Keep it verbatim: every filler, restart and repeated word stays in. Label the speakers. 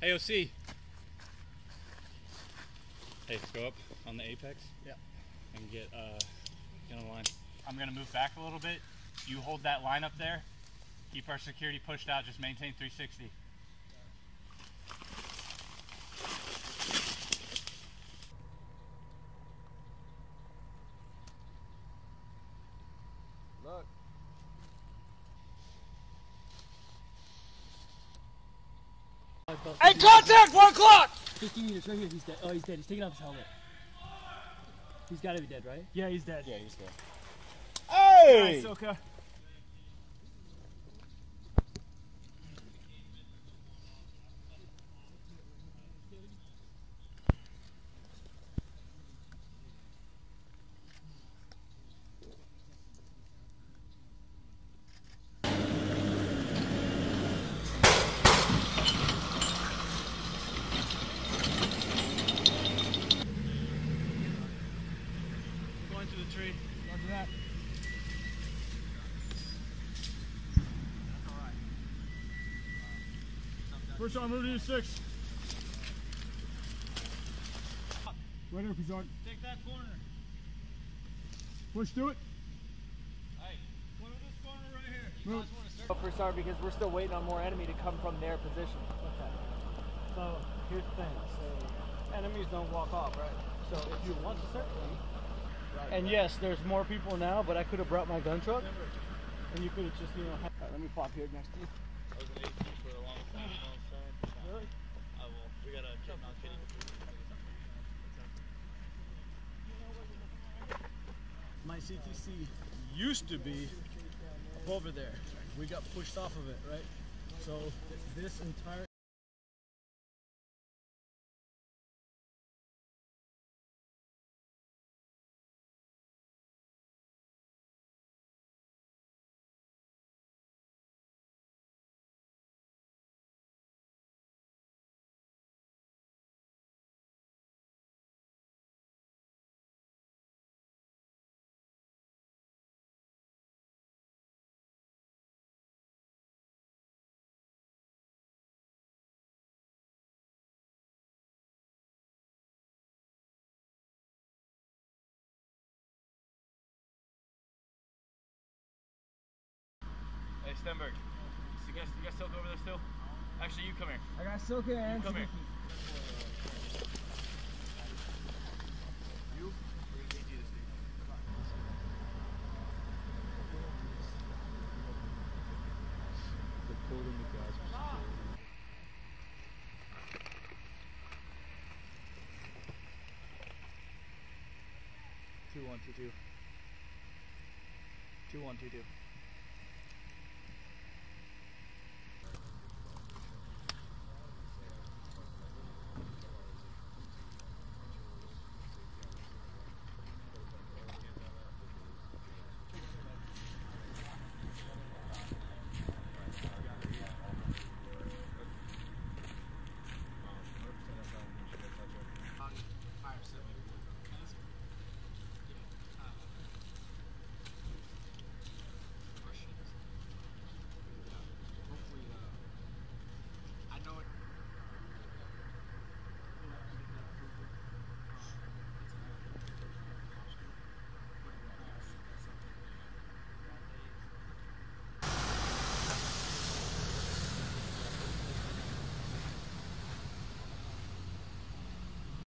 Speaker 1: A O C. Hey, let's go up on the apex.
Speaker 2: Yeah.
Speaker 1: And get uh, get on the line.
Speaker 2: I'm gonna move back a little bit. You hold that line up there. Keep our security pushed out. Just maintain three sixty.
Speaker 3: Look.
Speaker 4: Hey, contact! One o'clock!
Speaker 5: fifteen meters, right here. He's dead. Oh, he's dead. He's taking off his helmet. He's gotta be dead, right?
Speaker 4: Yeah, he's dead.
Speaker 3: Yeah, he's dead. Hey!
Speaker 4: Nice, Soka.
Speaker 1: Going to the tree.
Speaker 4: Roger that. First on moving to six. Right here, Pizarro.
Speaker 1: Take that corner.
Speaker 4: Push to it.
Speaker 1: Hey, go to this corner right here.
Speaker 4: Move.
Speaker 3: First sergeant, because we're still waiting on more enemy to come from their position.
Speaker 6: Okay. So here's the thing. So enemies don't walk off, right? So if you want to search them, and yes, there's more people now, but I could have brought my gun truck, and you could have just, you know. Had, all right, let me plop here next to you.
Speaker 1: I was an A T for a long time. You know what I'm saying?
Speaker 6: Really?
Speaker 1: I will. We got a kid not kidding.
Speaker 6: My C T C used to be up over there. We got pushed off of it, right? So th this entire
Speaker 1: Hey, Stenberg. You guys, you guys still go over there still? Actually, you come here.
Speaker 6: I got Soka and
Speaker 1: Come here. You? We're gonna need this thing.
Speaker 6: They're pulling the guys.
Speaker 3: Two one two two. Two one two two.